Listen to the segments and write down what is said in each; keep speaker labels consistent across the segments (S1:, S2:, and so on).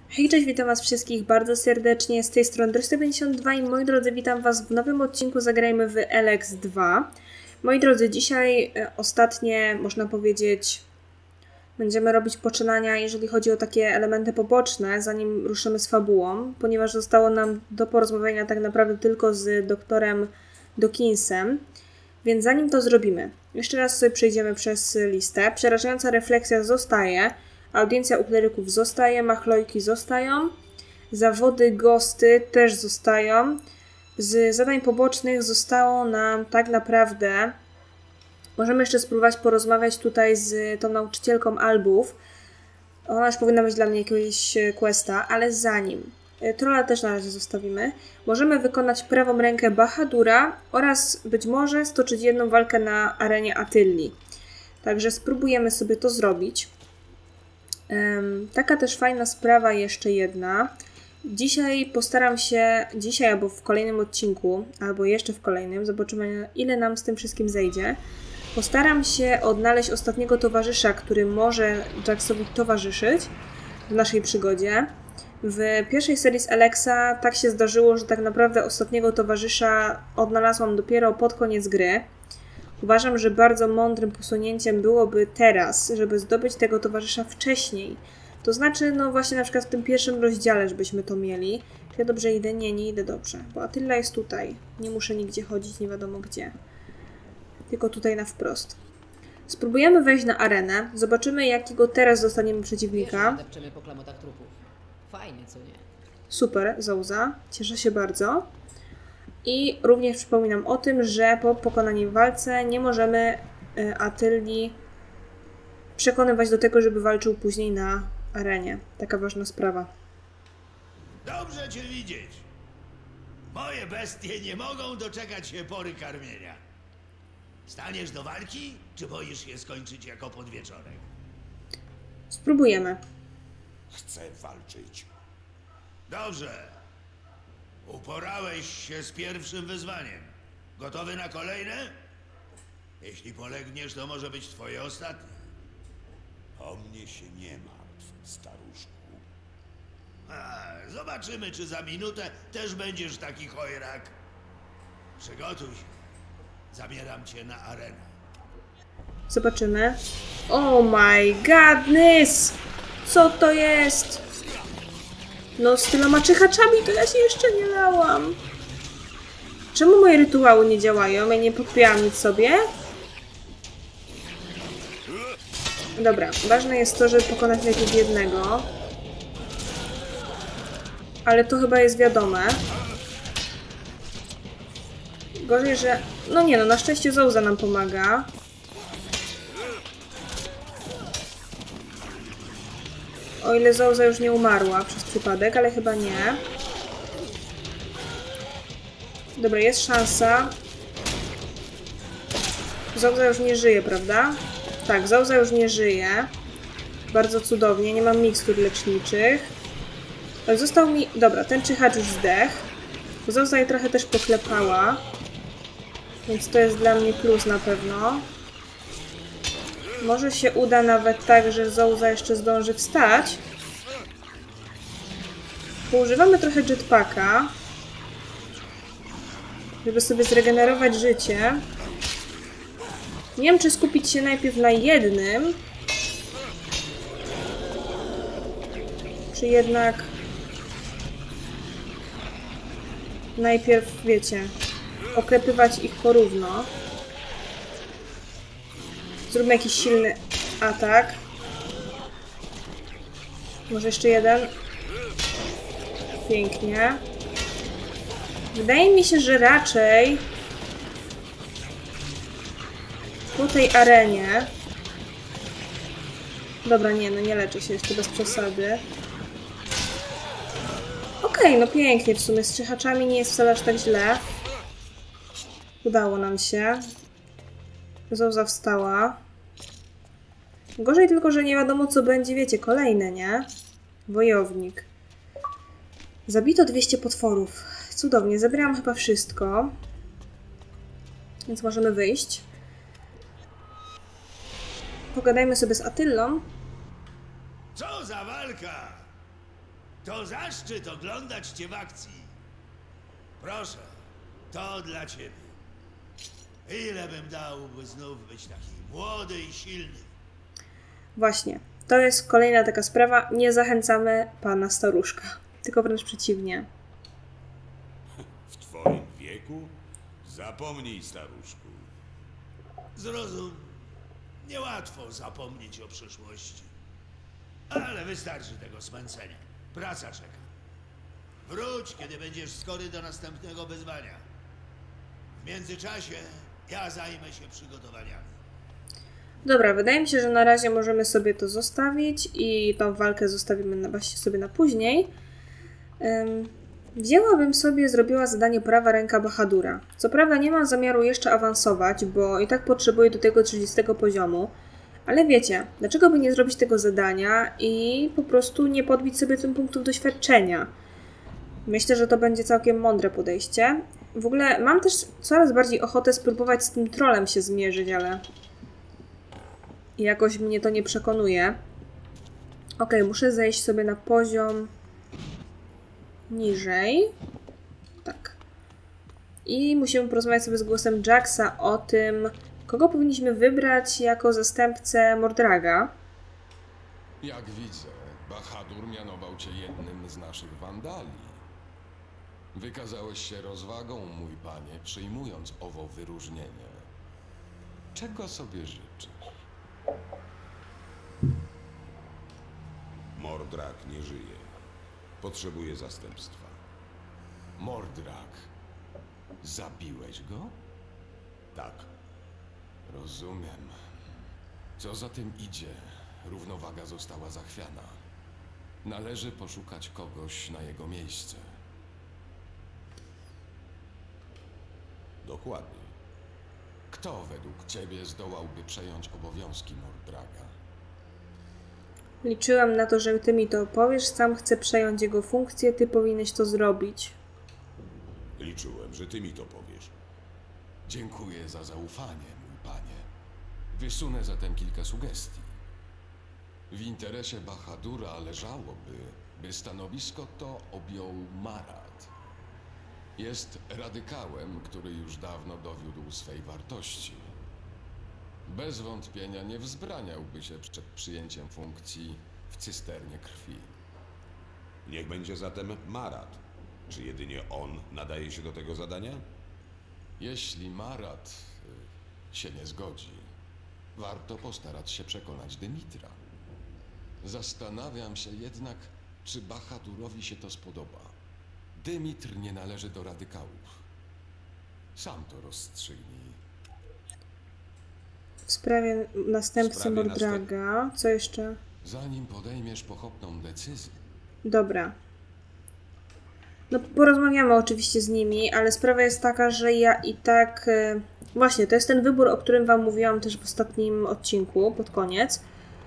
S1: Hej, cześć, witam was wszystkich bardzo serdecznie, z tej strony Dross152 i moi drodzy, witam was w nowym odcinku Zagrajmy w Elex 2. Moi drodzy, dzisiaj ostatnie, można powiedzieć, będziemy robić poczynania, jeżeli chodzi o takie elementy poboczne, zanim ruszymy z fabułą, ponieważ zostało nam do porozmawiania tak naprawdę tylko z doktorem Dawkinsem, więc zanim to zrobimy, jeszcze raz sobie przejdziemy przez listę. Przerażająca refleksja zostaje. Audiencja u kleryków zostaje, machlojki zostają, zawody ghosty też zostają. Z zadań pobocznych zostało nam tak naprawdę... Możemy jeszcze spróbować porozmawiać tutaj z tą nauczycielką albów. Ona już powinna mieć dla mnie jakiegoś questa, ale zanim. Trolla też na razie zostawimy. Możemy wykonać prawą rękę Bahadura oraz być może stoczyć jedną walkę na arenie Atylli. Także spróbujemy sobie to zrobić. Taka też fajna sprawa jeszcze jedna. Dzisiaj postaram się, albo w kolejnym odcinku, albo jeszcze w kolejnym, zobaczymy ile nam z tym wszystkim zejdzie. Postaram się odnaleźć ostatniego towarzysza, który może Jaxowi towarzyszyć w naszej przygodzie. W pierwszej serii z Elexa tak się zdarzyło, że tak naprawdę ostatniego towarzysza odnalazłam dopiero pod koniec gry. Uważam, że bardzo mądrym posunięciem byłoby teraz, żeby zdobyć tego towarzysza wcześniej. To znaczy, no właśnie na przykład w tym pierwszym rozdziale, żebyśmy to mieli. Czy ja dobrze idę? Nie idę dobrze, bo Attila jest tutaj. Nie muszę nigdzie chodzić, nie wiadomo gdzie. Tylko tutaj na wprost. Spróbujemy wejść na arenę. Zobaczymy, jakiego teraz dostaniemy przeciwnika.
S2: Po klamotach trupów. Fajnie, co nie?
S1: Super, Zouza. Cieszę się bardzo. I również przypominam o tym, że po pokonanej walce nie możemy Atylli przekonywać do tego, żeby walczył później na arenie. Taka ważna sprawa.
S3: Dobrze cię widzieć. Moje bestie nie mogą doczekać się pory karmienia. Staniesz do walki, czy boisz się skończyć jako podwieczorek?
S1: Spróbujemy.
S3: Chcę walczyć. Dobrze. Uporałeś się z pierwszym wyzwaniem. Gotowy na kolejne? Jeśli polegniesz, to może być twoje ostatnie.
S4: O mnie się nie martw, staruszku.
S3: Zobaczymy, czy za minutę też będziesz taki chojrak. Przygotuj się. Zabieram cię na arenę.
S1: Zobaczymy. Oh my godness! Co to jest? No z tyloma czyhaczami to ja się jeszcze nie lałam. Czemu moje rytuały nie działają? Ja nie podpijałam nic sobie. Dobra, ważne jest to, żeby pokonać najpierw jednego. Ale to chyba jest wiadome. Gorzej, że... No nie no, na szczęście Zouza nam pomaga. O ile Zouza już nie umarła przez przypadek, ale chyba nie. Dobra, jest szansa. Zouza już nie żyje, prawda? Tak, Zouza już nie żyje. Bardzo cudownie, nie mam mikstur leczniczych. Ale został mi... Dobra, ten czyhacz już zdechł. Zouza je trochę też poklepała. Więc to jest dla mnie plus na pewno. Może się uda nawet tak, że Zouza jeszcze zdąży wstać. Poużywamy trochę jetpacka, żeby sobie zregenerować życie. Nie wiem, czy skupić się najpierw na jednym, czy jednak najpierw, wiecie, oklepywać ich porówno. Zróbmy jakiś silny atak. Może jeszcze jeden. Pięknie. Wydaje mi się, że raczej po tej arenie... Dobra, nie, no nie leczę się jeszcze bez przesady. Okej, no pięknie w sumie. Z czyhaczami nie jest wcale aż tak źle. Udało nam się. Zouza wstała. Gorzej tylko, że nie wiadomo co będzie, wiecie, kolejne, nie? Wojownik. Zabito 200 potworów. Cudownie, zebrałam chyba wszystko. Więc możemy wyjść. Pogadajmy sobie z Atylą.
S3: Co za walka! To zaszczyt oglądać cię w akcji. Proszę, to dla ciebie. Ile bym dał, by znów być taki młody i silny.
S1: Właśnie, to jest kolejna taka sprawa. Nie zachęcamy pana staruszka, tylko wręcz przeciwnie.
S4: W twoim wieku? Zapomnij, staruszku.
S3: Zrozum, niełatwo zapomnieć o przeszłości. Ale wystarczy tego smęcenia. Praca czeka. Wróć, kiedy będziesz skory do następnego wyzwania. W międzyczasie ja zajmę się przygotowaniami.
S1: Dobra, wydaje mi się, że na razie możemy sobie to zostawić i tą walkę zostawimy właśnie sobie na później. Wzięłabym sobie, zrobiła zadanie prawa ręka Bahadura. Co prawda nie mam zamiaru jeszcze awansować, bo i tak potrzebuję do tego 30 poziomu. Ale wiecie, dlaczego by nie zrobić tego zadania i po prostu nie podbić sobie tym punktów doświadczenia? Myślę, że to będzie całkiem mądre podejście. W ogóle mam też coraz bardziej ochotę spróbować z tym trolem się zmierzyć, ale jakoś mnie to nie przekonuje. Ok, muszę zejść sobie na poziom niżej. Tak. I musimy porozmawiać sobie z głosem Jacksa o tym, kogo powinniśmy wybrać jako zastępcę Mordraga.
S5: Jak widzę, Bahadur mianował cię jednym z naszych wandali. Wykazałeś się rozwagą, mój panie, przyjmując owo wyróżnienie. Czego sobie życzysz?
S4: Mordrak nie żyje. Potrzebuje zastępstwa.
S5: Mordrak. Zabiłeś go?
S4: Tak.
S5: Rozumiem. Co za tym idzie? Równowaga została zachwiana. Należy poszukać kogoś na jego miejsce.
S4: Dokładnie.
S5: Kto według ciebie zdołałby przejąć obowiązki Mordraga?
S1: Liczyłam na to, że ty mi to opowiesz. Sam chcę przejąć jego funkcję, ty powinieneś to zrobić.
S4: Liczyłem, że ty mi to powiesz.
S5: Dziękuję za zaufanie, mój panie. Wysunę zatem kilka sugestii. W interesie Bahadura leżałoby, by stanowisko to objął Marat. Jest radykałem, który już dawno dowiódł swej wartości. Bez wątpienia nie wzbraniałby się przed przyjęciem funkcji w cysternie krwi.
S4: Niech będzie zatem Marat. Czy jedynie on nadaje się do tego zadania?
S5: Jeśli Marat się nie zgodzi, warto postarać się przekonać Dymitra. Zastanawiam się jednak, czy Bahadurowi się to spodoba. Dymitr nie należy do radykałów. Sam to rozstrzygnij.
S1: W sprawie następcy Mordraga. Co jeszcze?
S5: Zanim podejmiesz pochopną decyzję.
S1: Dobra. No porozmawiamy oczywiście z nimi, ale sprawa jest taka, że ja i tak... Właśnie, to jest ten wybór, o którym wam mówiłam też w ostatnim odcinku, pod koniec.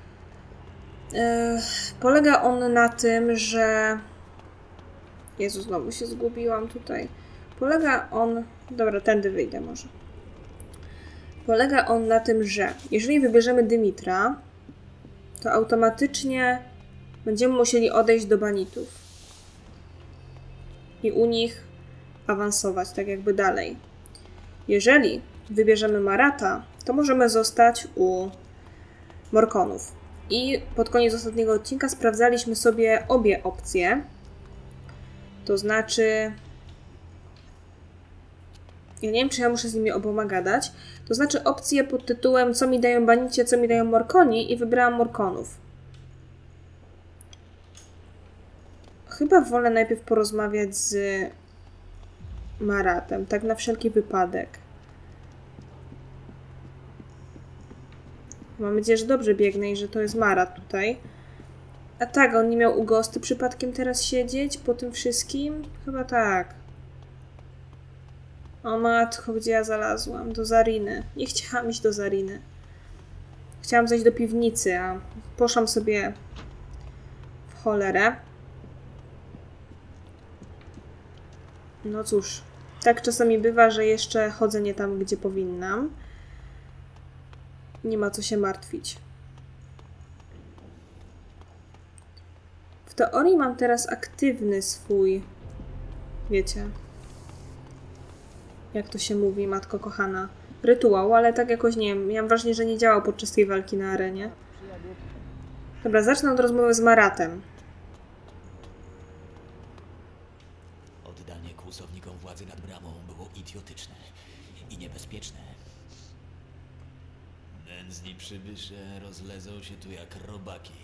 S1: Polega on na tym, że... Jezu, znowu się zgubiłam tutaj. Polega on... Dobra, tędy wyjdę może. Polega on na tym, że jeżeli wybierzemy Dymitra, to automatycznie będziemy musieli odejść do banitów. I u nich awansować tak jakby dalej. Jeżeli wybierzemy Marata, to możemy zostać u Morkonów. I pod koniec ostatniego odcinka sprawdzaliśmy sobie obie opcje. To znaczy... Ja nie wiem, czy ja muszę z nimi oboma gadać. To znaczy opcje pod tytułem co mi dają banicie, co mi dają Morkoni i wybrałam Morkonów. Chyba wolę najpierw porozmawiać z Maratem, tak na wszelki wypadek. Mam nadzieję, że dobrze biegnę i że to jest Marat tutaj. A tak, on nie miał u Ghosty przypadkiem teraz siedzieć po tym wszystkim? Chyba tak. O matko, gdzie ja zalazłam? Do Zariny. Nie chciałam iść do Zariny. Chciałam zejść do piwnicy, a poszłam sobie w cholerę. No cóż, tak czasami bywa, że jeszcze chodzę nie tam, gdzie powinnam. Nie ma co się martwić. W teorii mam teraz aktywny swój... Wiecie... Jak to się mówi, matko kochana? Rytuał, ale tak jakoś nie wiem. Miałam wrażenie, że nie działał podczas tej walki na arenie. Dobra, zacznę od rozmowy z Maratem.
S6: Oddanie kłusownikom władzy nad bramą było idiotyczne i niebezpieczne. Nędzni przybysze rozlezą się tu jak robaki.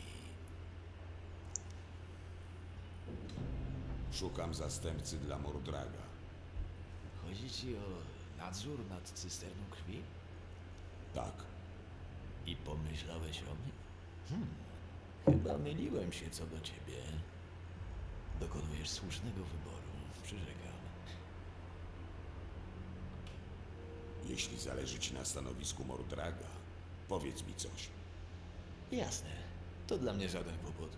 S4: Szukam zastępcy dla Mordraga.
S6: Chodzi ci o nadzór nad cysterną krwi?
S4: Tak.
S6: I pomyślałeś o mnie? Chyba myliłem się co do ciebie. Dokonujesz słusznego wyboru, przyrzekam.
S4: Jeśli zależy ci na stanowisku Mordraga, powiedz mi coś.
S6: Jasne, to dla mnie żaden kłopot.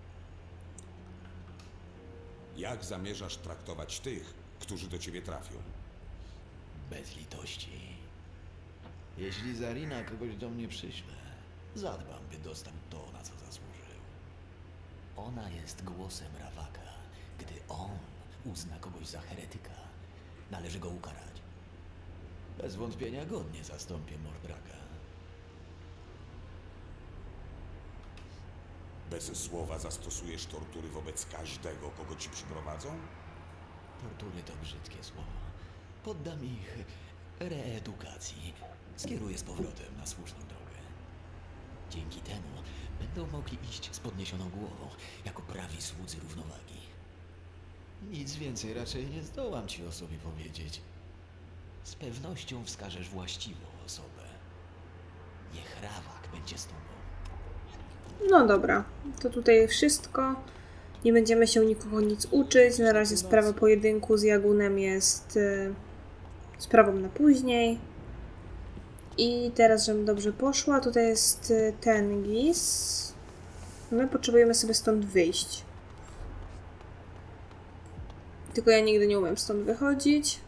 S4: Jak zamierzasz traktować tych, którzy do ciebie trafią?
S6: Bez litości. Jeśli Zarina kogoś do mnie przyśle, zadbam, by dostał to, na co zasłużył. Ona jest głosem Ravaka. Gdy on uzna kogoś za heretyka, należy go ukarać. Bez wątpienia godnie zastąpię Mordraga.
S4: Bez słowa zastosujesz tortury wobec każdego, kogo ci przyprowadzą?
S6: Tortury to brzydkie słowa. Poddam ich reedukacji. Skieruję z powrotem na słuszną drogę. Dzięki temu będą mogli iść z podniesioną głową, jako prawi słudzy równowagi. Nic więcej raczej nie zdołam ci o sobie powiedzieć. Z pewnością wskażesz właściwą osobę. Niech Ravak będzie z tobą.
S1: No dobra, to tutaj wszystko. Nie będziemy się nikogo nic uczyć. Na razie sprawa pojedynku z Jagunem jest sprawą na później. I teraz, żebym dobrze poszła, tutaj jest Tenghis. My potrzebujemy sobie stąd wyjść. Tylko ja nigdy nie umiem stąd wychodzić.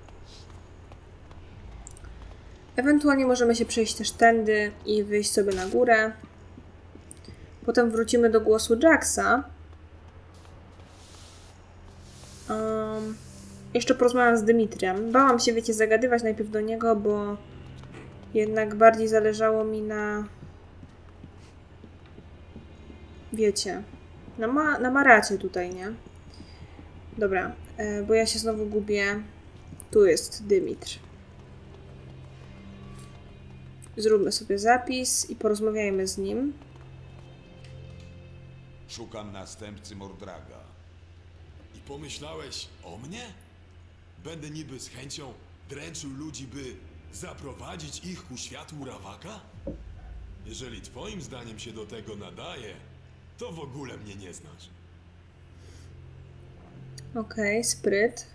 S1: Ewentualnie możemy się przejść też tędy i wyjść sobie na górę. Potem wrócimy do głosu Jaxa. Jeszcze porozmawiam z Dymitriem. Bałam się, wiecie, zagadywać najpierw do niego, bo jednak bardziej zależało mi na... Wiecie, na Maracie tutaj, nie? Dobra, bo ja się znowu gubię. Tu jest Dymitr. Zróbmy sobie zapis i porozmawiajmy z nim.
S4: Szukam następcy Mordraga.
S7: I pomyślałeś o mnie? Będę niby z chęcią dręczył ludzi, by zaprowadzić ich ku światłu Ravaka? Jeżeli twoim zdaniem się do tego nadaje, to w ogóle mnie nie znasz.
S1: Okej, spryt.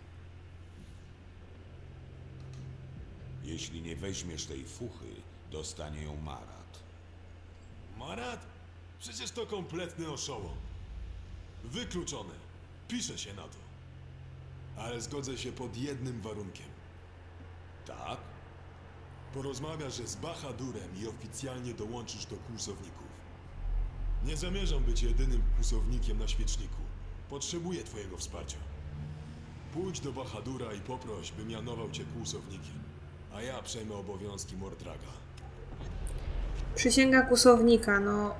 S4: Jeśli nie weźmiesz tej fuchy, dostanie ją Marat.
S7: Marat? Przecież to kompletny oszołom. Wykluczone. Pisze się na to. Ale zgodzę się pod jednym warunkiem.
S4: Tak?
S7: Porozmawiasz z Bahadurem i oficjalnie dołączysz do kłusowników. Nie zamierzam być jedynym kłusownikiem na świeczniku. Potrzebuję twojego wsparcia. Pójdź do Bahadura i poproś, by mianował cię kłusownikiem, a ja przejmę obowiązki Mordraga.
S1: Przysięga kłusownika, no...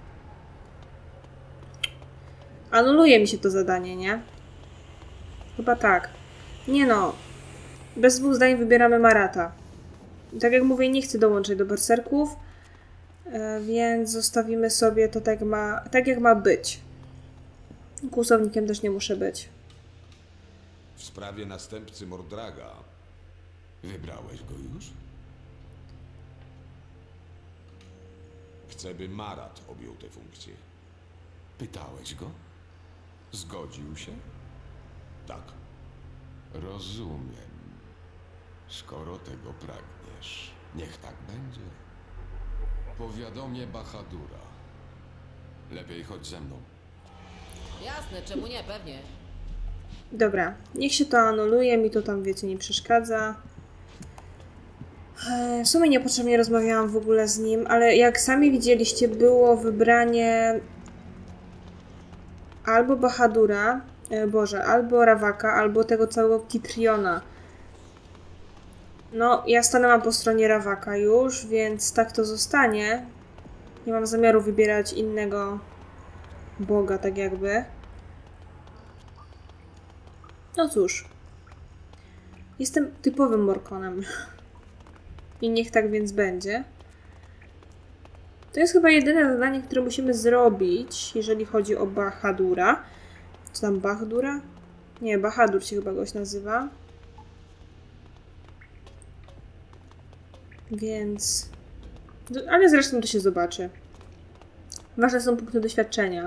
S1: Anuluje mi się to zadanie, nie? Chyba tak. Nie no. Bez dwóch zdań wybieramy Marata. Tak jak mówię, nie chcę dołączyć do berserków, więc zostawimy sobie to tak jak ma być. Kłusownikiem też nie muszę być.
S4: W sprawie następcy Mordraga.
S5: Wybrałeś go już?
S4: Chcę, by Marat objął tę funkcję.
S5: Pytałeś go? Zgodził się?
S4: Tak.
S5: Rozumiem. Skoro tego pragniesz, niech tak będzie. Powiadomię Bahadura. Lepiej chodź ze mną.
S2: Jasne, czemu nie, pewnie.
S1: Dobra, niech się to anuluje, mi to tam, wiecie, nie przeszkadza. W sumie niepotrzebnie rozmawiałam w ogóle z nim, ale jak sami widzieliście, było wybranie albo Bahadura, albo Ravaka, albo tego całego Kitriona. No, ja stanęłam po stronie Ravaka już, więc tak to zostanie. Nie mam zamiaru wybierać innego boga, tak jakby. No cóż. Jestem typowym Morkonem. I niech tak więc będzie. To jest chyba jedyne zadanie, które musimy zrobić, jeżeli chodzi o Bahadura. Czy tam Bahadura? Nie, Bahadur się chyba goś nazywa. Więc... Ale zresztą to się zobaczy. Ważne są punkty doświadczenia.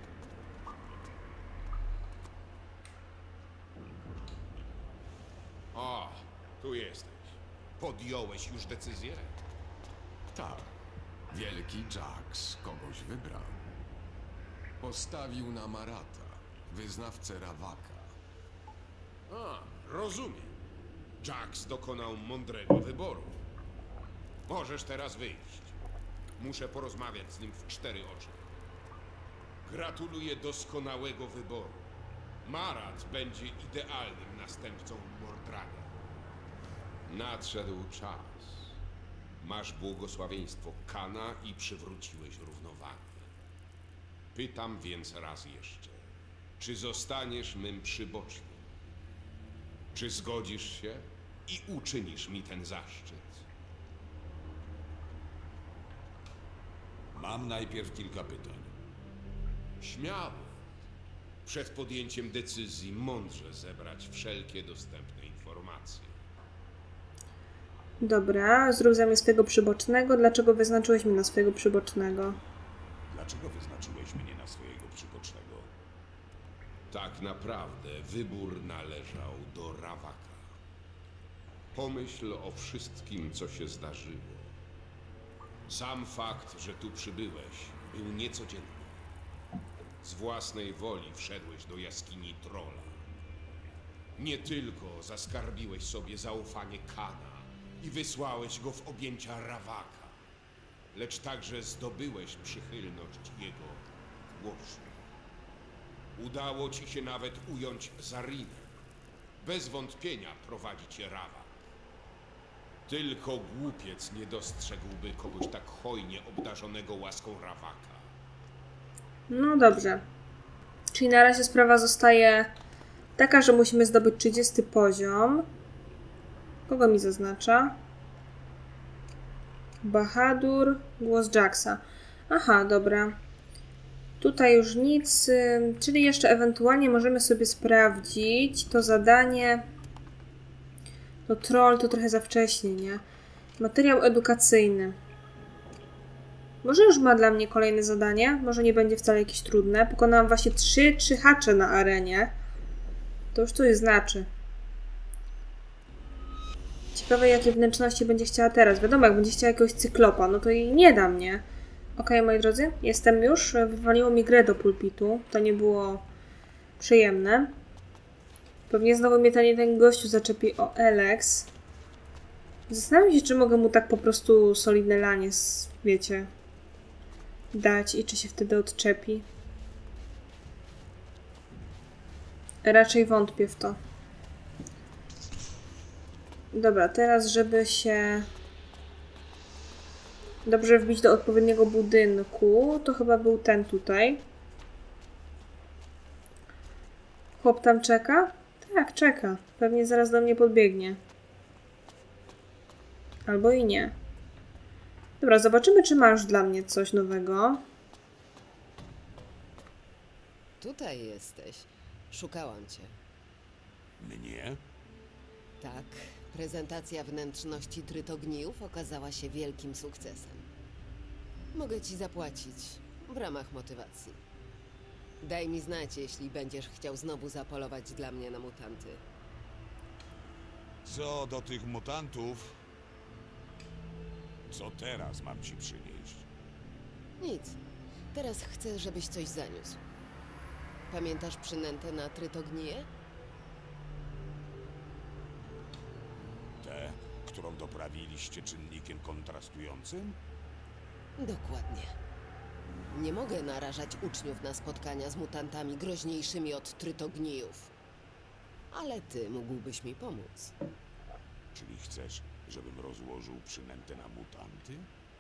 S4: O, tu jesteś. Podjąłeś już decyzję?
S5: Tak. Wielki Jax kogoś wybrał. Postawił na Marata, wyznawcę Ravaka.
S4: A, rozumiem. Jax dokonał mądrego wyboru. Możesz teraz wyjść. Muszę porozmawiać z nim w 4 oczy. Gratuluję doskonałego wyboru. Marat będzie idealnym następcą Mordraga. Nadszedł czas. Masz błogosławieństwo Kana i przywróciłeś równowagę. Pytam więc raz jeszcze. Czy zostaniesz mym przybocznym? Czy zgodzisz się i uczynisz mi ten zaszczyt? Mam najpierw kilka pytań. Śmiało. Przed podjęciem decyzji mądrze zebrać wszelkie dostępne informacje.
S1: Dobra, zrób ze mnie swojego przybocznego. Dlaczego wyznaczyłeś mnie na swojego przybocznego?
S4: Dlaczego wyznaczyłeś mnie na swojego przybocznego? Tak naprawdę wybór należał do Ravaka. Pomyśl o wszystkim, co się zdarzyło. Sam fakt, że tu przybyłeś, był niecodzienny. Z własnej woli wszedłeś do jaskini Trolla. Nie tylko zaskarbiłeś sobie zaufanie Kana i wysłałeś go w objęcia Ravaka, lecz także zdobyłeś przychylność jego głosu. Udało ci się nawet ująć Zarinę. Bez wątpienia prowadzi cię Ravak. Tylko głupiec nie dostrzegłby kogoś tak hojnie obdarzonego łaską Ravaka.
S1: No dobrze. Czyli na razie sprawa zostaje taka, że musimy zdobyć 30 poziom. Kogo mi zaznacza? Bahadur, głos Jaxa. Aha, dobra. Tutaj już nic, czyli jeszcze ewentualnie możemy sobie sprawdzić to zadanie. To troll to trochę za wcześnie, nie? Materiał edukacyjny. Może już ma dla mnie kolejne zadanie? Może nie będzie wcale jakieś trudne. Pokonałam właśnie 3 hacze na arenie. To już coś znaczy. Ciekawe, jakie wnętrzności będzie chciała teraz. Wiadomo, jak będzie chciała jakiegoś cyklopa, no to jej nie da mnie. Okej, moi drodzy, jestem już. Wywaliło mi grę do pulpitu. To nie było przyjemne. Pewnie znowu mnie ten gościu zaczepi o Elex. Zastanawiam się, czy mogę mu tak po prostu solidne lanie, wiecie, dać i czy się wtedy odczepi. Raczej wątpię w to. Dobra, teraz żeby się dobrze wbić do odpowiedniego budynku, to chyba był ten tutaj. Chłop tam czeka? Tak, czeka. Pewnie zaraz do mnie podbiegnie. Albo i nie. Dobra, zobaczymy, czy masz dla mnie coś nowego.
S2: Tutaj jesteś. Szukałam cię.
S4: Mnie?
S2: Tak, prezentacja wnętrzności trytognijów okazała się wielkim sukcesem. Mogę ci zapłacić w ramach motywacji. Daj mi znać, jeśli będziesz chciał znowu zapolować dla mnie na mutanty.
S4: Co do tych mutantów, co teraz mam ci przynieść?
S2: Nic. Teraz chcę, żebyś coś zaniósł. Pamiętasz przynętę na trytognije?
S4: Tę, którą doprawiliście czynnikiem kontrastującym?
S2: Dokładnie. Nie mogę narażać uczniów na spotkania z mutantami groźniejszymi od trytognijów. Ale ty mógłbyś mi pomóc.
S8: Czyli chcesz, żebym rozłożył przynętę na mutanty?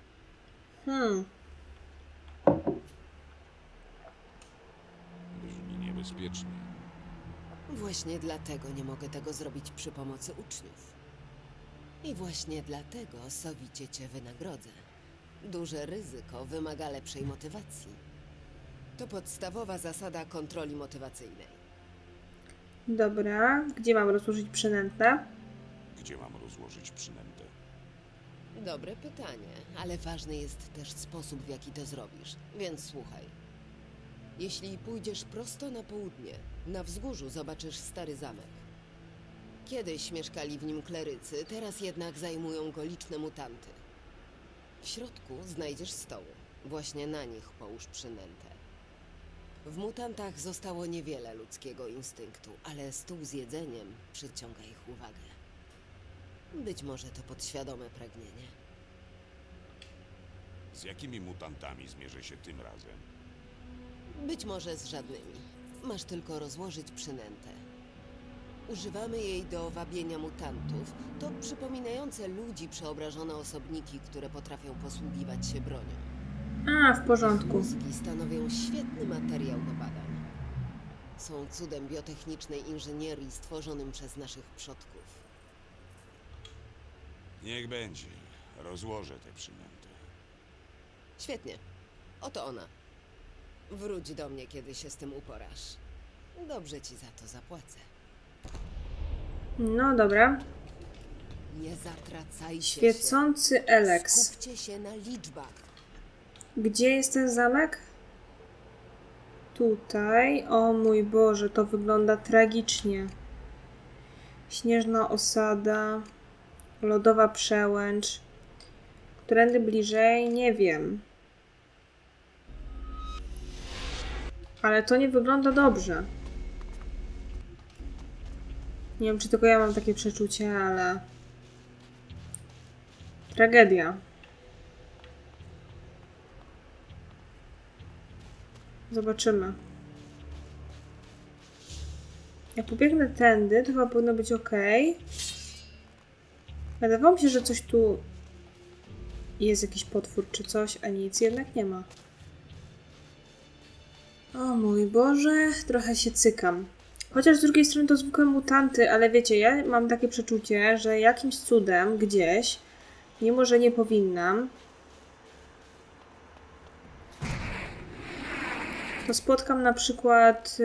S8: Brzmi niebezpiecznie.
S2: Właśnie dlatego nie mogę tego zrobić przy pomocy uczniów. I właśnie dlatego sowicie cię wynagrodzę. Duże ryzyko wymaga lepszej motywacji. To podstawowa zasada kontroli motywacyjnej.
S1: Dobra, gdzie mam rozłożyć przynętę?
S8: Gdzie mam rozłożyć przynętę?
S2: Dobre pytanie, ale ważny jest też sposób, w jaki to zrobisz. Więc słuchaj. Jeśli pójdziesz prosto na południe, na wzgórzu zobaczysz stary zamek. Kiedyś mieszkali w nim klerycy, teraz jednak zajmują go liczne mutanty. W środku znajdziesz stoły. Właśnie na nich połóż przynętę. W mutantach zostało niewiele ludzkiego instynktu, ale stół z jedzeniem przyciąga ich uwagę. Być może to podświadome pragnienie.
S8: Z jakimi mutantami zmierzę się tym razem?
S2: Być może z żadnymi. Masz tylko rozłożyć przynętę. Używamy jej do wabienia mutantów. To przypominające ludzi przeobrażone osobniki, które potrafią posługiwać się bronią.
S1: A, w porządku.
S2: Mózgi stanowią świetny materiał do badań. Są cudem biotechnicznej inżynierii stworzonym przez naszych przodków.
S8: Niech będzie. Rozłożę tę przynętę.
S2: Świetnie. Oto ona. Wróć do mnie, kiedy się z tym uporasz. Dobrze ci za to zapłacę.
S1: No dobra.
S2: Nie zatracajcie się.
S1: Świecący Elex.
S2: Skupcie się na liczbach.
S1: Gdzie jest ten zamek? Tutaj. O mój Boże, to wygląda tragicznie. Śnieżna osada. Lodowa przełęcz. Którędy bliżej? Nie wiem. Ale to nie wygląda dobrze. Nie wiem, czy tylko ja mam takie przeczucie, ale... Tragedia. Zobaczymy. Jak pobiegnę tędy, to chyba powinno być ok. Wydawało mi się, że coś tu... Jest jakiś potwór czy coś, a nic jednak nie ma. O mój Boże, trochę się cykam. Chociaż z drugiej strony to zwykłe mutanty, ale wiecie, ja mam takie przeczucie, że jakimś cudem gdzieś, mimo że nie powinnam, to spotkam na przykład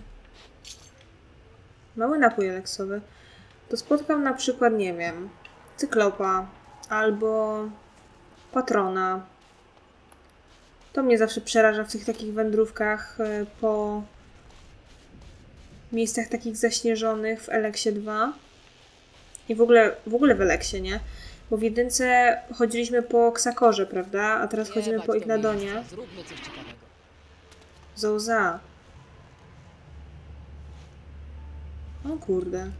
S1: mały napój eleksowy. To spotkam na przykład, nie wiem, Cyklopa albo Patrona. To mnie zawsze przeraża w tych takich wędrówkach po miejscach takich zaśnieżonych w Eleksie 2. I w ogóle w Eleksie, nie? Bo w jedynce chodziliśmy po Ksakorze, prawda? A teraz chodzimy po Ignadonie.
S2: Zróbmy coś ciekawego.
S1: Zouza. O kurde.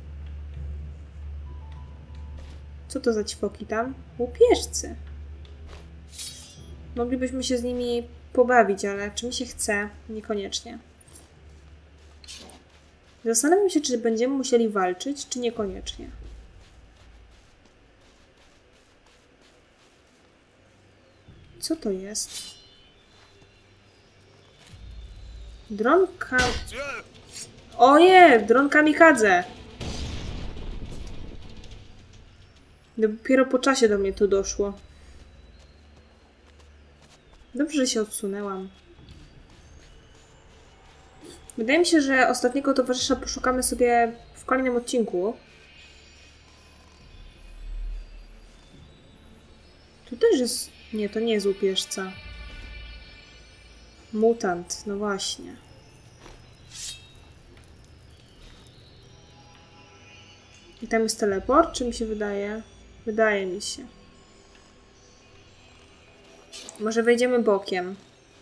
S1: Co to za ćwoki tam? Łupieżcy. Moglibyśmy się z nimi pobawić, ale czy mi się chce? Niekoniecznie. Zastanawiam się, czy będziemy musieli walczyć, czy niekoniecznie. Co to jest? Dron Oje! Dron kamikadze! Dopiero po czasie do mnie to doszło. Dobrze, że się odsunęłam. Wydaje mi się, że ostatniego towarzysza poszukamy sobie w kolejnym odcinku. Tu też jest... Nie, to nie jest łupieżca. Mutant, no właśnie. I tam jest teleport, czy mi się wydaje? Wydaje mi się. Może wejdziemy bokiem.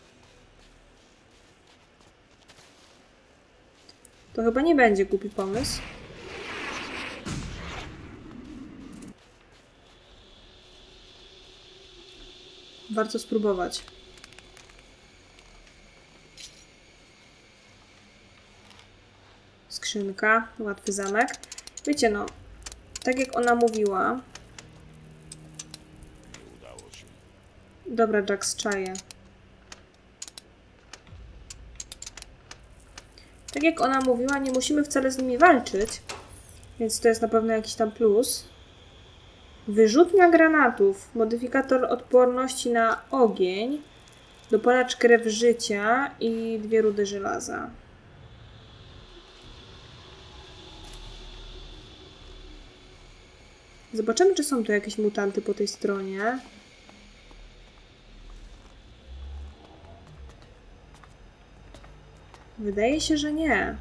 S1: To chyba nie będzie głupi pomysł. Warto spróbować. Skrzynka, łatwy zamek. Wiecie, no, tak jak ona mówiła.
S8: Nie udało się.
S1: Dobra, Jax, czaję. Tak jak ona mówiła, nie musimy wcale z nimi walczyć. Więc to jest na pewno jakiś tam plus. Wyrzutnia granatów. Modyfikator odporności na ogień. Dopalacz krew życia i 2 rudy żelaza. Zobaczymy, czy są tu jakieś mutanty po tej stronie. Wydaje się, że nie.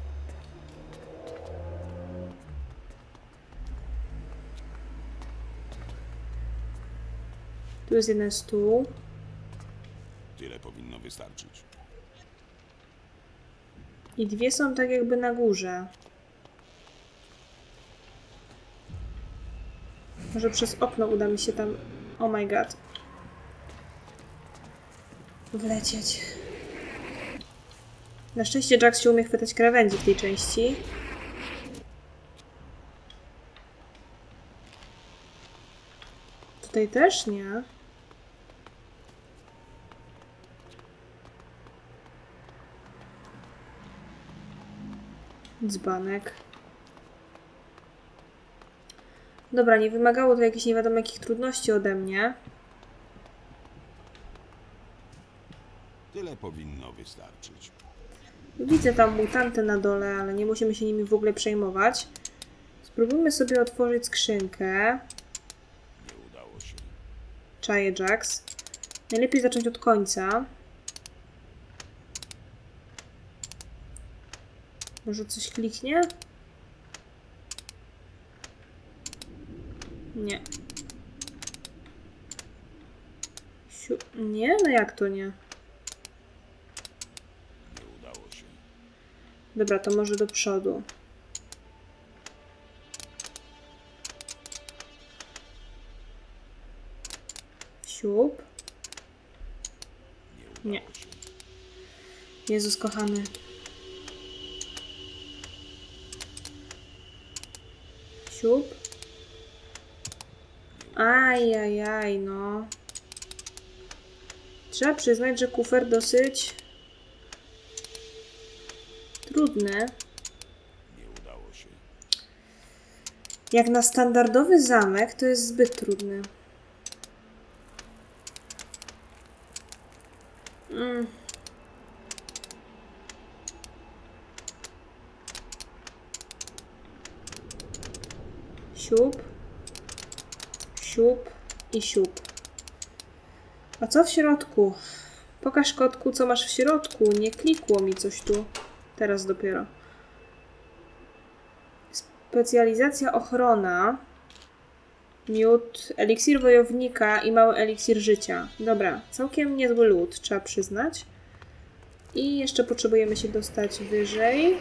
S1: Tu jest jeden stół.
S8: Tyle powinno wystarczyć.
S1: I 2 są tak jakby na górze. Może przez okno uda mi się tam... Oh my god. Wlecieć. Na szczęście Jax się umie chwytać krawędzi w tej części. Tutaj też nie. Dzbanek. Dobra, nie wymagało to jakichś nie wiadomo jakich trudności ode mnie.
S8: Tyle powinno wystarczyć.
S1: Widzę tam mutanty na dole, ale nie musimy się nimi w ogóle przejmować. Spróbujmy sobie otworzyć skrzynkę.
S8: Nie udało się.
S1: Czaję, Jax. Najlepiej zacząć od końca. Może coś kliknie? Nie. Nie? No jak to nie?
S8: Nie udało się.
S1: Dobra, to może do przodu. Siup. Nie. Jezus kochany. Siup. Ajajaj, no. Trzeba przyznać, że kufer dosyć trudny.
S8: Nie udało się.
S1: Jak na standardowy zamek, to jest zbyt trudny. Siup. Siup i siup. A co w środku? Pokaż, kotku, co masz w środku. Nie klikło mi coś tu. Teraz dopiero. Specjalizacja ochrona. Miód, eliksir wojownika i mały eliksir życia. Dobra, całkiem niezły lód, trzeba przyznać. I jeszcze potrzebujemy się dostać wyżej.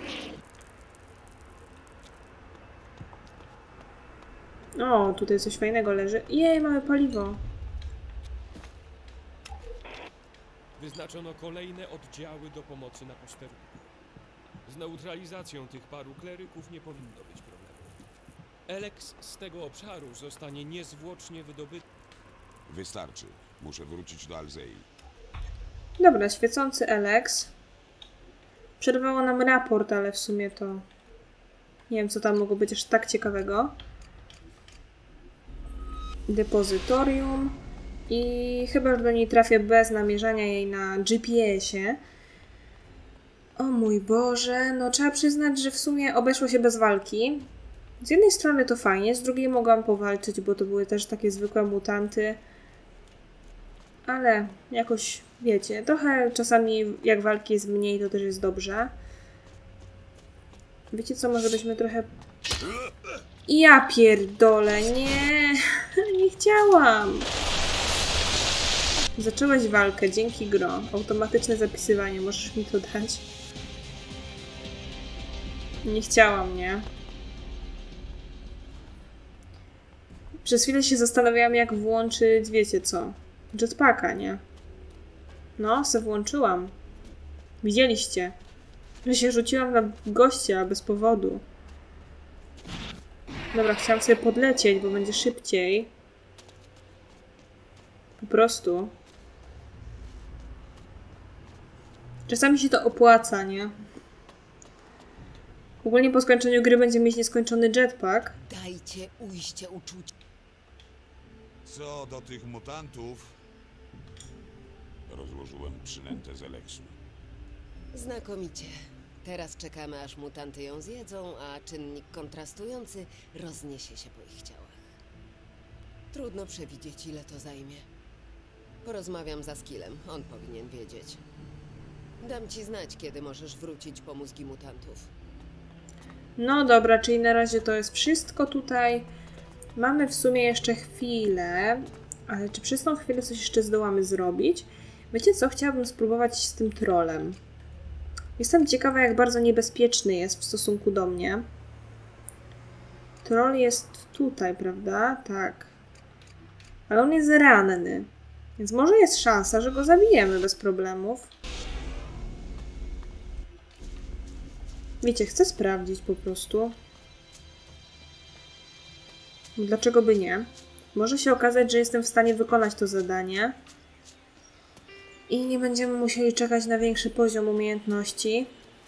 S1: O, tutaj coś fajnego leży. Jej, mamy paliwo.
S9: Wyznaczono kolejne oddziały do pomocy na posterunku. Z neutralizacją tych paru kleryków nie powinno być problemu. Eleks z tego obszaru zostanie niezwłocznie wydobyty.
S8: Wystarczy. Muszę wrócić do Alzei.
S1: Dobra, świecący Eleks. Przerwało nam raport, ale w sumie to... Nie wiem, co tam mogło być aż tak ciekawego. Depozytorium. I chyba już do niej trafię bez namierzania jej na GPS-ie. O mój Boże, no trzeba przyznać, że w sumie obeszło się bez walki. Z jednej strony to fajnie, z drugiej mogłam powalczyć, bo to były też takie zwykłe mutanty. Ale jakoś, wiecie, trochę czasami jak walki jest mniej, to też jest dobrze. Wiecie co, może byśmy trochę... Ja pierdolę, nie! Nie chciałam! Zaczęłaś walkę, dzięki gro. Automatyczne zapisywanie, możesz mi to dać? Nie chciałam, nie? Przez chwilę się zastanawiałam, jak włączyć, wiecie co? Jetpacka, nie? No, se włączyłam. Widzieliście. Że się rzuciłam na gościa bez powodu. Dobra, chciałam sobie podlecieć, bo będzie szybciej. Po prostu. Czasami się to opłaca, nie? Ogólnie po skończeniu gry będziemy mieć nieskończony jetpack.
S2: Dajcie ujście uczuć.
S8: Co do tych mutantów... Rozłożyłem przynętę z Eleksu.
S2: Znakomicie. Teraz czekamy, aż mutanty ją zjedzą, a czynnik kontrastujący rozniesie się po ich ciałach. Trudno przewidzieć, ile to zajmie. Porozmawiam z Askilem, on powinien wiedzieć. Dam ci znać, kiedy możesz wrócić po mózgi mutantów.
S1: No dobra, czyli na razie to jest wszystko tutaj. Mamy w sumie jeszcze chwilę, ale czy przez tą chwilę coś jeszcze zdołamy zrobić? Wiecie co? Chciałabym spróbować z tym trollem. Jestem ciekawa, jak bardzo niebezpieczny jest w stosunku do mnie. Troll jest tutaj, prawda? Tak. Ale on jest ranny. Więc może jest szansa, że go zabijemy bez problemów. Wiecie, chcę sprawdzić po prostu. Dlaczego by nie? Może się okazać, że jestem w stanie wykonać to zadanie. I nie będziemy musieli czekać na większy poziom umiejętności.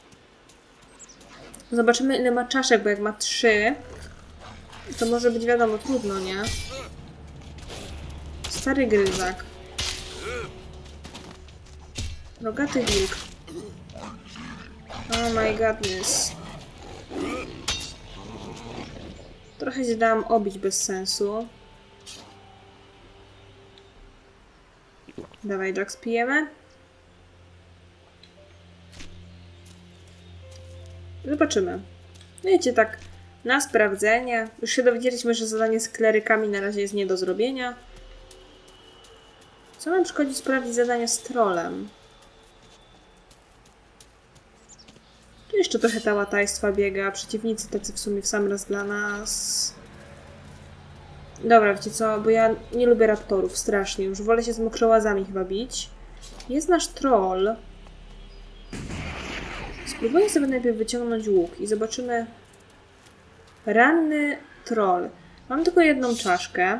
S1: Zobaczymy, ile ma czaszek, bo jak ma 3, to może być, wiadomo, trudno, nie? Stary gryzak. Rogaty wilk. Oh my godness. Trochę się dałam obić bez sensu. Dawaj, Jax, pijemy. Zobaczymy. Wiecie, tak na sprawdzenie. Już się dowiedzieliśmy, że zadanie z klerykami na razie jest nie do zrobienia. Co nam szkodzi sprawdzić zadanie z trollem? Tu jeszcze trochę ta łatajstwa biega. Przeciwnicy tacy w sumie w sam raz dla nas. Dobra, wiecie co? Bo ja nie lubię raptorów strasznie. Już wolę się z mokrołazami chyba bić. Jest nasz troll. Spróbuję sobie najpierw wyciągnąć łuk i zobaczymy. Ranny troll. Mam tylko jedną czaszkę.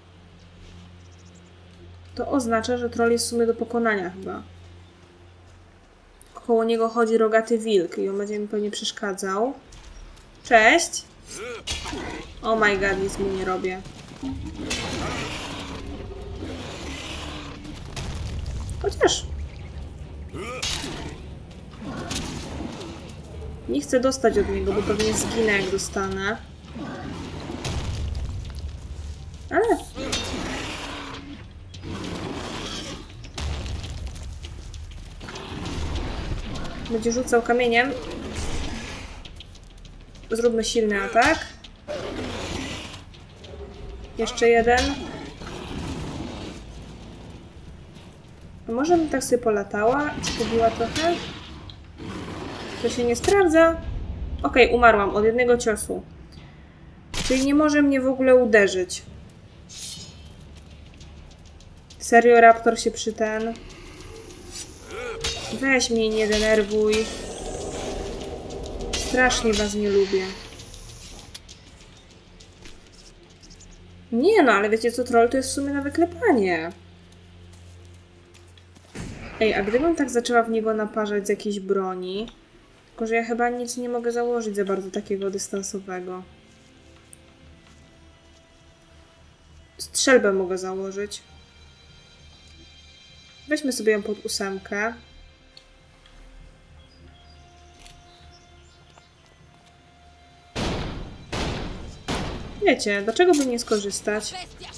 S1: To oznacza, że troll jest w sumie do pokonania chyba. Koło niego chodzi rogaty wilk i on będzie mi pewnie przeszkadzał. Cześć! Oh my god, nic mu nie robię. Chociaż... nie chcę dostać od niego, bo pewnie zginę, jak dostanę. Ale... będzie rzucał kamieniem. Zróbmy silny atak. Jeszcze jeden. A może bym tak sobie polatała i pobiła trochę? To się nie sprawdza. Okej, umarłam od jednego ciosu. Czyli nie może mnie w ogóle uderzyć. Serio, raptor się przyten. Weź mnie, nie denerwuj. Strasznie was nie lubię. Nie no, ale wiecie co, troll to jest w sumie na wyklepanie. Ej, a gdybym tak zaczęła w niego naparzać z jakiejś broni... tylko że ja chyba nic nie mogę założyć za bardzo takiego dystansowego. Strzelbę mogę założyć. Weźmy sobie ją pod 8. Wiecie, dlaczego by nie skorzystać?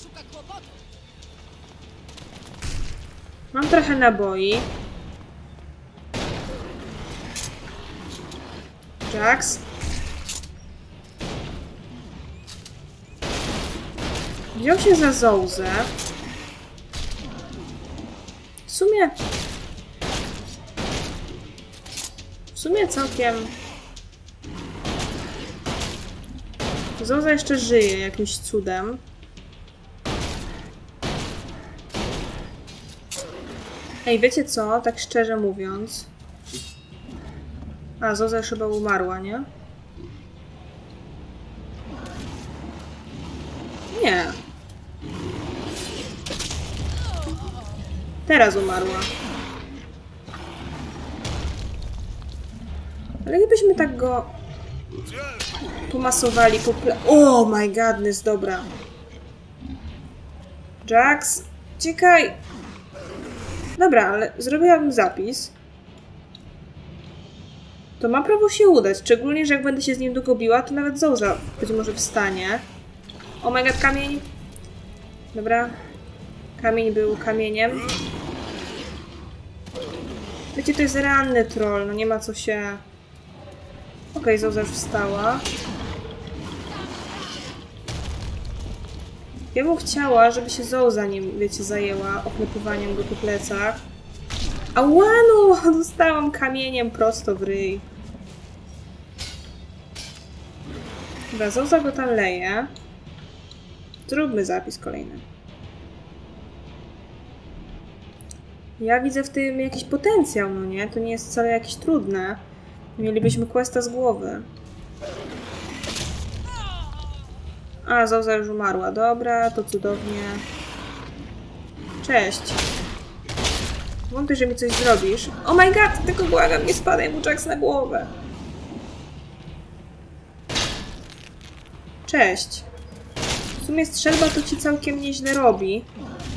S1: Mam trochę naboi. Jax. Wziął się za Zołzę. W sumie całkiem... Zołza jeszcze żyje jakimś cudem. Ej, wiecie co? Tak szczerze mówiąc... A, Zoza już chyba umarła, nie? Nie. Teraz umarła. Ale gdybyśmy tak go pomasowali po oh my godness, dobra. Jax, czekaj. Dobra, ale zrobiłabym zapis. To ma prawo się udać, szczególnie, że jak będę się z nim długo biła, to nawet Zoza być może wstanie. Oh my god, kamień. Dobra. Kamień był kamieniem. Wiecie, to jest ranny troll, no nie ma co się... Okej, Zoza już wstała. Ja bym chciała, żeby się Zoza nim, wiecie, zajęła oklepywaniem go po plecach. Ała, no! Dostałam kamieniem prosto w ryj. Dobra, Zoza go tam leje. Zróbmy zapis kolejny. Ja widzę w tym jakiś potencjał, no nie? To nie jest wcale jakieś trudne. Mielibyśmy questa z głowy. A, Zoza już umarła. Dobra, to cudownie. Cześć. Wątpię, że mi coś zrobisz. Oh my god, tylko błagam, nie spadaj mu Jax na głowę. Cześć. W sumie strzelba to ci całkiem nieźle robi.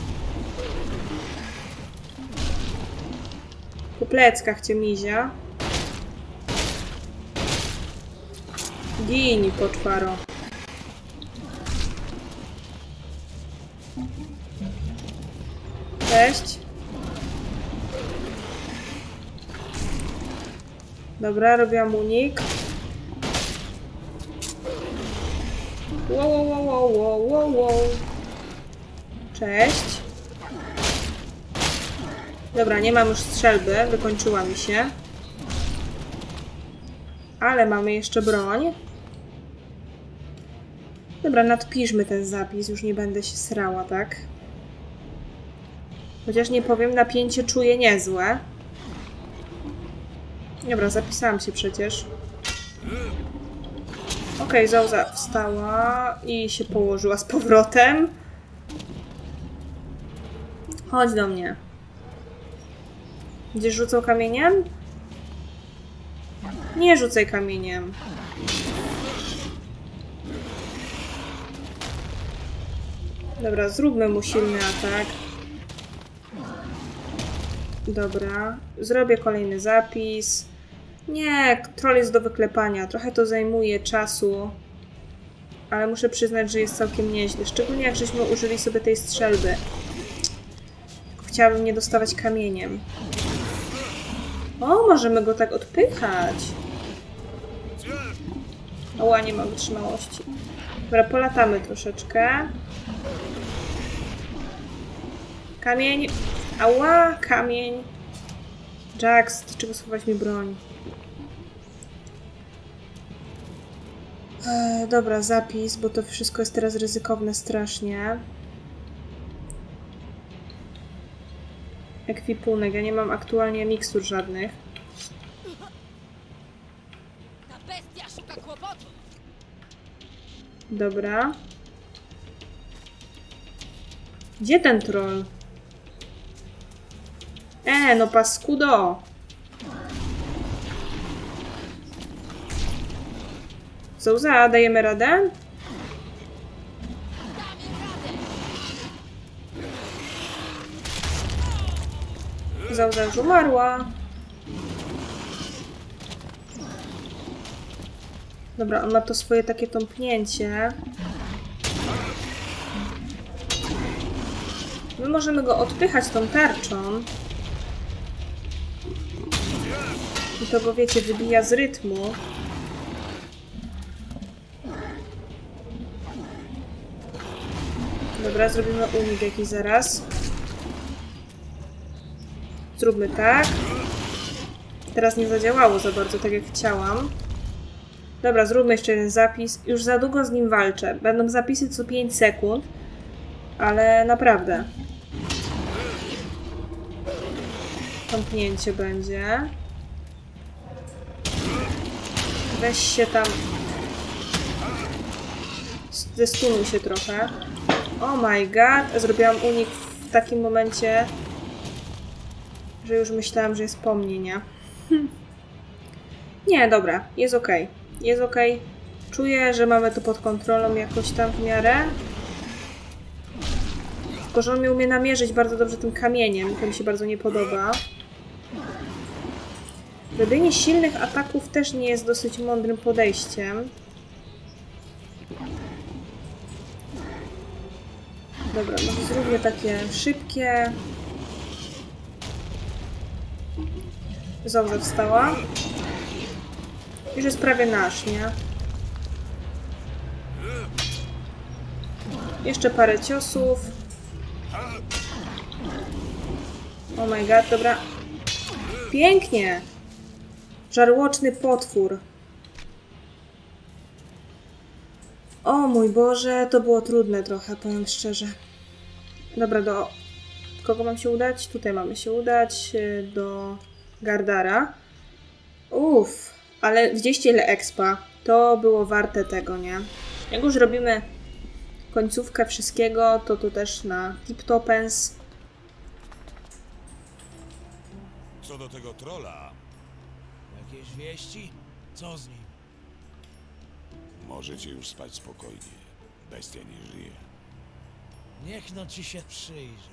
S1: Po pleckach cię mizia. Gini, poczwaro. Cześć. Dobra, robiłam unik. Wow. Cześć. Dobra, nie mam już strzelby, wykończyła mi się. Ale mamy jeszcze broń. Dobra, nadpiszmy ten zapis, już nie będę się srała, tak? Chociaż nie powiem, napięcie czuję niezłe. Dobra, zapisałam się przecież. Okej, Zoza wstała i się położyła z powrotem. Chodź do mnie. Gdzieś rzucał kamieniem? Nie rzucaj kamieniem. Dobra, zróbmy mu silny atak. Dobra, zrobię kolejny zapis. Nie, troll jest do wyklepania. Trochę to zajmuje czasu. Ale muszę przyznać, że jest całkiem nieźle. Szczególnie jak żeśmy użyli sobie tej strzelby. Chciałabym nie dostawać kamieniem. O, możemy go tak odpychać. Oła, nie mam wytrzymałości. Dobra, polatamy troszeczkę. Kamień. Ała, kamień. Jax, dlaczego schować mi broń? Dobra, zapis, bo to wszystko jest teraz ryzykowne strasznie. Ekwipunek, ja nie mam aktualnie mikstur żadnych.
S2: Ta bestia szuka kłopotu.
S1: Dobra. Gdzie ten troll? No paskudo! Zoza, dajemy radę? Zoza już umarła. Dobra, on ma to swoje takie tąpnięcie. My możemy go odpychać tą tarczą. I to go, wiecie, wybija z rytmu. Dobra, zrobimy unik jakiś zaraz. Zróbmy tak. Teraz nie zadziałało za bardzo, tak jak chciałam. Dobra, zróbmy jeszcze jeden zapis. Już za długo z nim walczę. Będą zapisy co 5 sekund. Ale naprawdę. Tąpnięcie będzie. Weź się tam... Zestunuj się trochę. Oh my god. Zrobiłam unik w takim momencie, że już myślałam, że jest po mnie, nie? Nie, dobra. Jest okej. Jest okej. Czuję, że mamy to pod kontrolą jakoś tam w miarę. Tylko, że on mnie umie namierzyć bardzo dobrze tym kamieniem. To mi się bardzo nie podoba. Robienie silnych ataków też nie jest dosyć mądrym podejściem. Dobra, może zróbmy takie szybkie. Zauza wstała. Już jest prawie nasz, nie? Jeszcze parę ciosów. Oh my god, dobra. Pięknie! Żarłoczny potwór. O mój Boże, to było trudne trochę, powiem szczerze. Dobra, do kogo mam się udać? Tutaj mamy się udać, do Gardara. Uff, ale widzieliście ile expa? To było warte tego, nie? Jak już robimy końcówkę wszystkiego, to też na tip-topens.
S3: Co do tego trolla,
S10: Jakieś wieści? Co z nim?
S8: Możecie już spać spokojnie. Bestia nie żyje.
S10: Niech no ci się przyjrzy.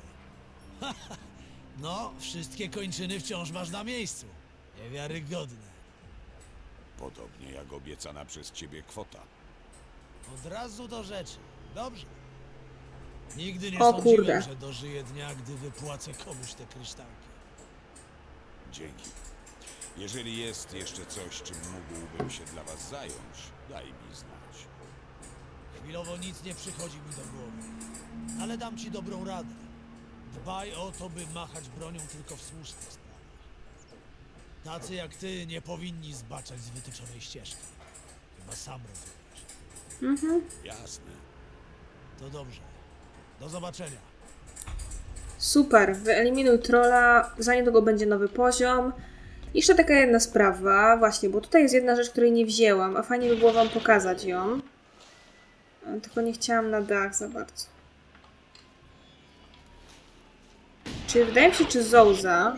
S10: No, wszystkie kończyny wciąż masz na miejscu. Niewiarygodne.
S8: Podobnie jak obiecana przez ciebie kwota.
S10: Od razu do rzeczy. Dobrze. Nigdy nie
S1: O
S10: sądziłem,
S1: kurde.
S10: że dożyję dnia, gdy wypłacę komuś te kryształki.
S8: Dzięki. Jeżeli jest jeszcze coś, czym mógłbym się dla was zająć, daj mi znać.
S10: Chwilowo nic nie przychodzi mi do głowy. Ale dam ci dobrą radę. Dbaj o to, by machać bronią tylko w słusznych sprawach. Tacy jak ty nie powinni zbaczać z wytyczonej ścieżki. Chyba sam rozumiesz.
S8: Jasne.
S10: To dobrze. Do zobaczenia.
S1: Super, wyeliminuj trolla, za niedługo będzie nowy poziom. Jeszcze taka jedna sprawa, właśnie, bo tutaj jest jedna rzecz, której nie wzięłam, a fajnie by było wam pokazać ją. Tylko nie chciałam na dach za bardzo. Czy wydaje mi się, czy Zouza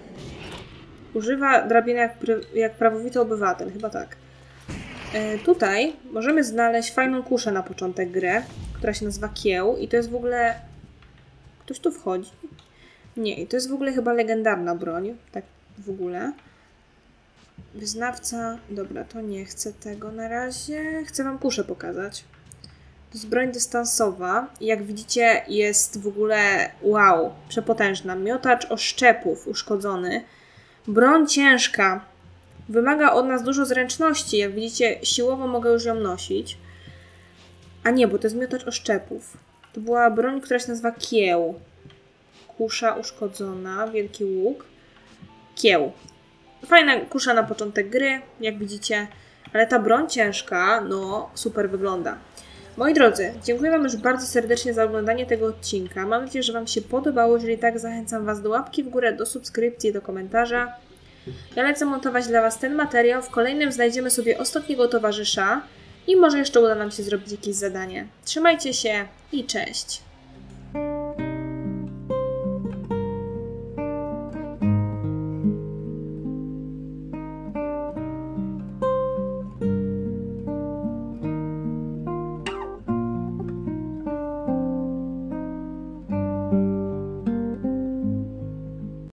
S1: używa drabiny jak prawowity obywatel, chyba tak. Tutaj możemy znaleźć fajną kuszę na początek gry, która się nazywa Kieł i to jest w ogóle... Ktoś tu wchodzi? Nie, i to jest w ogóle chyba legendarna broń, tak w ogóle. Wyznawca... Dobra, to nie chcę tego na razie. Chcę wam kuszę pokazać. To jest broń dystansowa i jak widzicie jest w ogóle wow, przepotężna. Miotacz oszczepów uszkodzony. Broń ciężka. Wymaga od nas dużo zręczności. Jak widzicie, siłowo mogę już ją nosić. A nie, bo to jest miotacz oszczepów. To była broń, która się nazywa Kieł. Kusza uszkodzona, wielki łuk. Kieł. Fajna kusza na początek gry, jak widzicie. Ale ta broń ciężka, no super wygląda. Moi drodzy, dziękuję wam już bardzo serdecznie za oglądanie tego odcinka. Mam nadzieję, że wam się podobało. Jeżeli tak, zachęcam was do łapki w górę, do subskrypcji, do komentarza. Ja lecę montować dla was ten materiał. W kolejnym znajdziemy sobie ostatniego towarzysza. I może jeszcze uda nam się zrobić jakieś zadanie. Trzymajcie się i cześć!